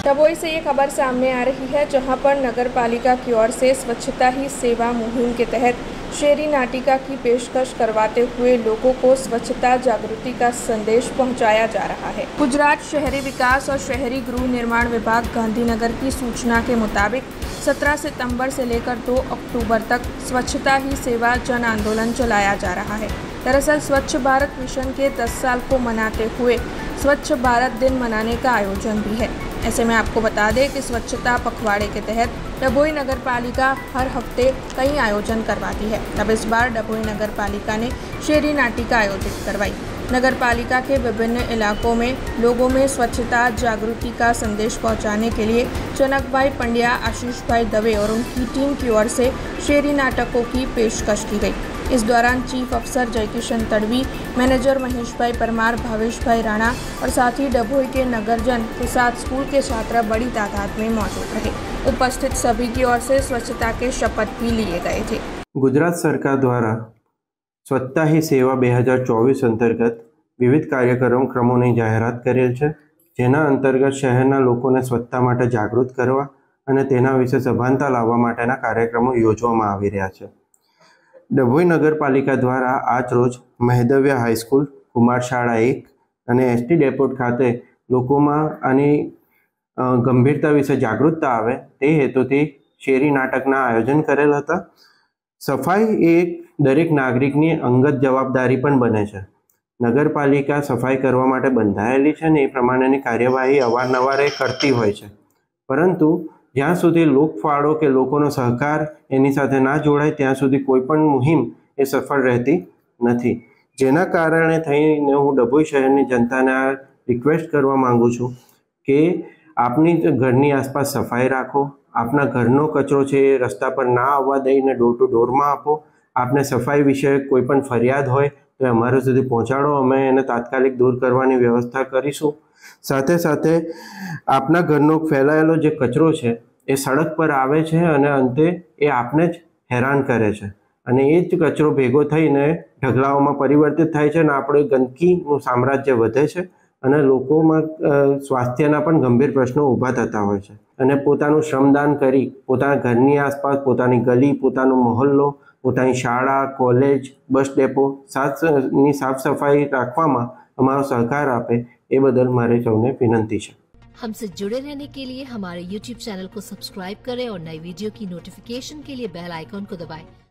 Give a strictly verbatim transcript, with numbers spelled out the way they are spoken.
डभोई से ये खबर सामने आ रही है, जहां पर नगर पालिका की ओर से स्वच्छता ही सेवा मुहिम के तहत शेरी नाटिका की पेशकश करवाते हुए लोगों को स्वच्छता जागृति का संदेश पहुंचाया जा रहा है। गुजरात शहरी विकास और शहरी गृह निर्माण विभाग गांधीनगर की सूचना के मुताबिक सत्रह सितंबर से लेकर दो अक्टूबर तक स्वच्छता ही सेवा जन आंदोलन चलाया जा रहा है। दरअसल स्वच्छ भारत मिशन के दस साल को मनाते हुए स्वच्छ भारत दिन मनाने का आयोजन भी है। ऐसे में आपको बता दें कि स्वच्छता पखवाड़े के तहत डभोई नगर पालिका हर हफ्ते कई आयोजन करवाती है। अब इस बार डभोई नगर पालिका ने शेरी नाटिका आयोजित करवाई। नगर पालिका के विभिन्न इलाकों में लोगों में स्वच्छता जागृति का संदेश पहुंचाने के लिए जनक भाई पंड्या, आशीष भाई दवे और उनकी टीम की ओर से शेरी नाटकों की पेशकश की गई। इस दौरान चीफ अफसर जयकिशन तड़वी, मैनेजर महेश भाई परमार, भावेश भाई राणा और साथ ही डभोई के नगरजन के साथ स्कूल के छात्र बड़ी तादाद में मौजूद रहे। उपस्थित सभी की ओर से स्वच्छता के शपथ भी लिए गए थे। गुजरात सरकार द्वारा स्वच्छता ही सेवा બે હજાર ચોવીસ અંતર્ગત વિવિધ કાર્યક્રમોની જાહેરાત કરેલ છે, જેના અંતર્ગત શહેરના લોકોને સ્વચ્છતા માટે જાગૃત કરવા અને તેના વિશે સભાનતા લાવવા માટેના કાર્યક્રમો યોજવામાં આવી રહ્યા છે। ડભોઈ નગરપાલિકા દ્વારા આજ રોજ મહેદવ્ય હાઈસ્કૂલ, કુમાર શાળા એક અને એસટી ડેપોટ ખાતે લોકોમાં આની ગંભીરતા વિશે જાગૃતતા આવે તે હેતુથી શેરી નાટકના આયોજન કરેલ હતા। સફાઈ એક દરેક નાગરિકની અંગત જવાબદારી પણ બને છે। નગરપાલિકા સફાઈ કરવા માટે બંધાયેલી છે ને એ પ્રમાણેની કાર્યવાહી અવારનવાર કરતી હોય છે, પરંતુ જ્યાં સુધી લોકફાળો કે લોકોનો સહકાર એની સાથે ના જોડાય ત્યાં સુધી કોઈ પણ મુહિમ એ સફળ રહેતી નથી। જેના કારણે થઈને હું ડભોઈ શહેરની જનતાને આ રિક્વેસ્ટ કરવા માંગુ છું કે આપની ઘરની આસપાસ સફાઈ રાખો, આપના ઘરનો કચરો છે એ રસ્તા પર ના આવવા દઈને ડોર ટુ ડોરમાં આપો। આપને સફાઈ વિશે કોઈ પણ ફરિયાદ હોય તો અમારા સુધી પહોંચાડો, અમે એને તાત્કાલિક દૂર કરવાની વ્યવસ્થા કરીશું। સાથે સાથે આપના ઘરનો ફેલાયેલો જે કચરો છે એ સડક પર આવે છે અને અંતે એ આપને જ હેરાન કરે છે અને એ જ કચરો ભેગો થઈને ઢગલાઓમાં પરિવર્તિત થાય છે અને આપણે ગંદકીનું સામ્રાજ્ય વધે છે અને લોકોમાં સ્વાસ્થ્યના પણ ગંભીર પ્રશ્નો ઊભા થતા હોય છે। અને પોતાનું શ્રમદાન કરી પોતાના ઘરની આસપાસ, પોતાની ગલી, પોતાનો મહોલ્લો, પોતાની શાળા, કોલેજ, બસ ડેપો સાથની સાફ સફાઈ રાખવામાં અમારો સહકાર આપે એ બદલ મારે સૌને વિનંતી છે। हमसे जुड़े रहने के लिए हमारे यूट्यूब चैनल को सब्सक्राइब करें और नई वीडियो की नोटिफिकेशन के लिए बेल आइकॉन को दबाएं।